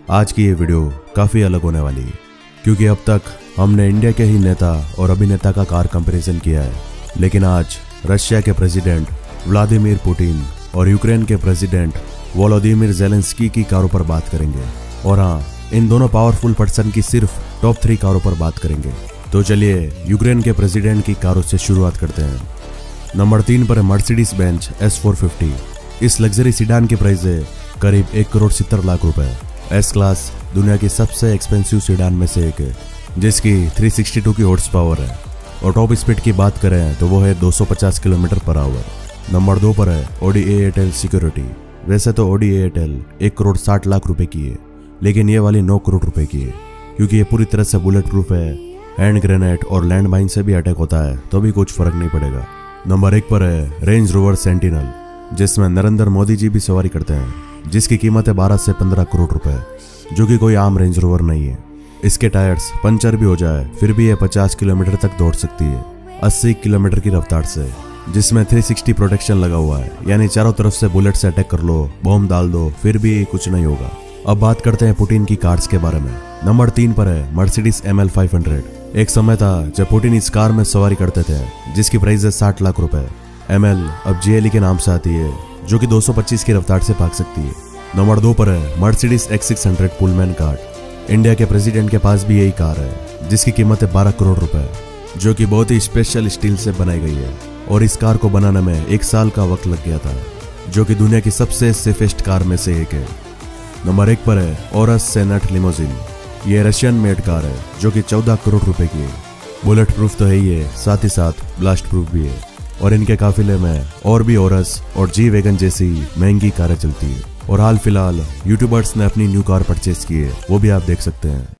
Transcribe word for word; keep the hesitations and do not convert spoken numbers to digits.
आज की ये वीडियो काफ़ी अलग होने वाली है, क्योंकि अब तक हमने इंडिया के ही नेता और अभिनेता का कार कंपैरिजन किया है, लेकिन आज रशिया के प्रेसिडेंट व्लादिमीर पुतिन और यूक्रेन के प्रेसिडेंट वोलोदिमीर ज़ेलेंस्की की कारों पर बात करेंगे। और हाँ, इन दोनों पावरफुल पर्सन की सिर्फ टॉप थ्री कारों पर बात करेंगे। तो चलिए यूक्रेन के प्रेसिडेंट की कारों से शुरुआत करते हैं। नंबर तीन पर है Mercedes Benz S four fifty. इस लग्जरी सीडान की प्राइस है करीब एक करोड़ सत्तर लाख रुपए। एस क्लास दुनिया की सबसे एक्सपेंसिव सीडान में से एक है, जिसकी तीन सौ बासठ की हॉर्स पावर है। और टॉप स्पीड की बात करें तो वो है दो सौ पचास किलोमीटर पर आवर। नंबर दो पर है Audi A eight L security. वैसे तो ऑडी ए एट एल एक करोड़ साठ लाख रुपए की है, लेकिन ये वाली नौ करोड़ रुपए की है, क्योंकि ये पूरी तरह से बुलेट प्रूफ है। हैंड ग्रेनेड और लैंड माइन से भी अटैक होता है तो भी कुछ फर्क नहीं पड़ेगा। नंबर एक पर है रेंज रोवर सेंटिनल, जिसमें नरेंद्र मोदी जी भी सवारी करते हैं, जिसकी कीमत है बारह से पंद्रह करोड़ रुपए, जो कि कोई आम रेंज रोवर नहीं है। इसके टायर्स पंचर भी हो जाए फिर भी ये पचास किलोमीटर तक दौड़ सकती है अस्सी किलोमीटर की रफ्तार से, जिसमें तीन सौ साठ प्रोटेक्शन लगा हुआ है, यानी चारों तरफ से बुलेट से अटैक कर लो, बॉम्ब डाल दो, फिर भी कुछ नहीं होगा। अब बात करते हैं पुतिन की कार्स के बारे में। नंबर तीन पर है Mercedes M L five hundred. एक समय था जब पुतिन इस कार में सवारी करते थे, जिसकी प्राइस है साठ लाख रुपए। एम एल अब जी एल ई के नाम से आती है, जो कि दो सौ पच्चीस की रफ्तार से भाग सकती है। नंबर दो पर है Mercedes X six hundred Pullman car. India के प्रेसिडेंट के पास भी यही कार है, जिसकी कीमत है बारह करोड़ रुपए, जो कि बहुत ही स्पेशल स्टील से बनाई गई है। और इस कार को बनाने में एक साल का वक्त लग गया था, जो कि दुनिया की सबसे सेफेस्ट कार में से एक है। नंबर एक पर है ओरस सेनेट लिमोजिन। ये रशियन मेड कार है, जो कि चौदह करोड़ रुपए की है। बुलेट प्रूफ तो है ही है, साथ ही साथ ब्लास्ट प्रूफ भी है। और इनके काफिले में और भी ओरस और जी वैगन जैसी महंगी कारें चलती है। और हाल फिलहाल यूट्यूबर्स ने अपनी न्यू कार परचेज की है, वो भी आप देख सकते हैं।